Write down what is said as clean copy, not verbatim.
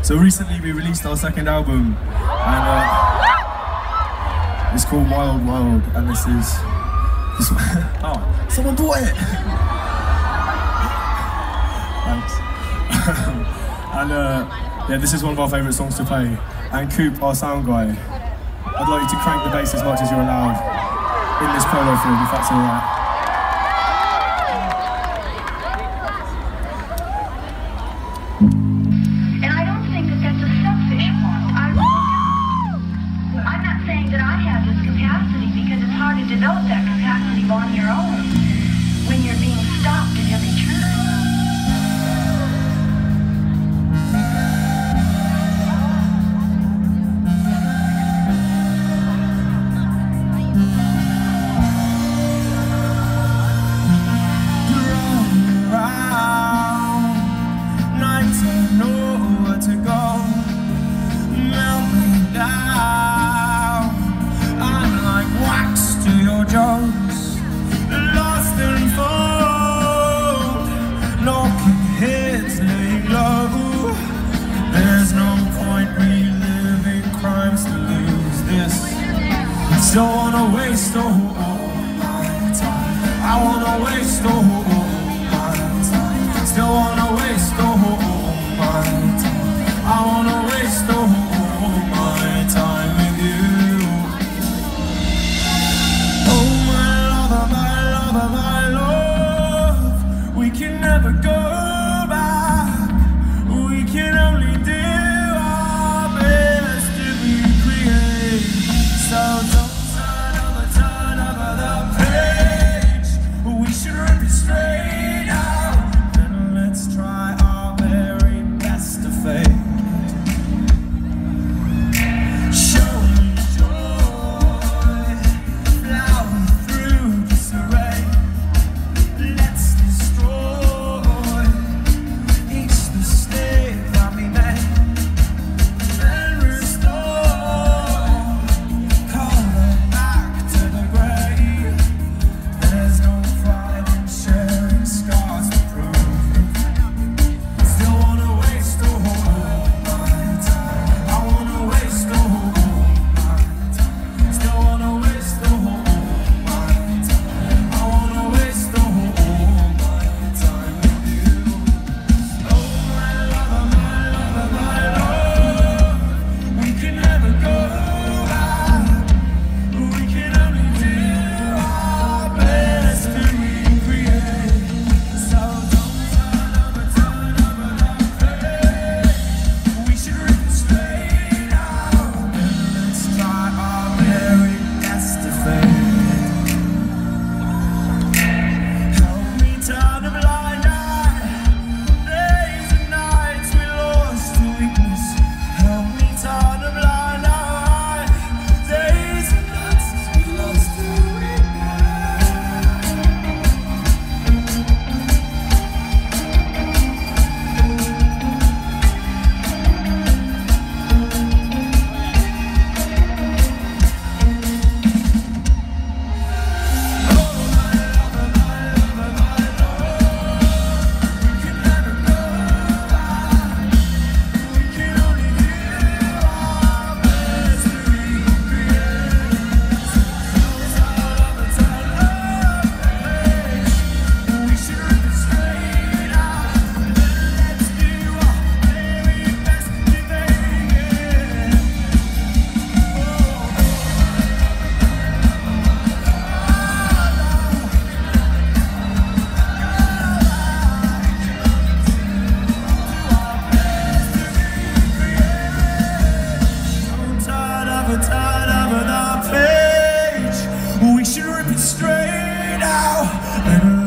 So recently we released our second album, and it's called Wild Wild, and this oh, someone bought it! Thanks. And yeah, this is one of our favourite songs to play. And Coop, our sound guy, I'd like you to crank the bass as much as you're allowed in this polo field, if that's alright. Develop that capacity on your own when you're being stopped at every turn. Around nights I know where to go. Melt me down. I'm like wax to your jokes, lost and found, knocking heads laying low. There's no point reliving crimes to lose this. Don't wanna waste all my time. I wanna waste all my time. Still wanna waste all my time. I wanna waste all my time with you. My love, we can never go back. We can only do our best to recreate. So don't turn over the page. We should rip it straight out. Then let's try our very best to fade. Show me joy, flower through disarray. We should rip it straight out.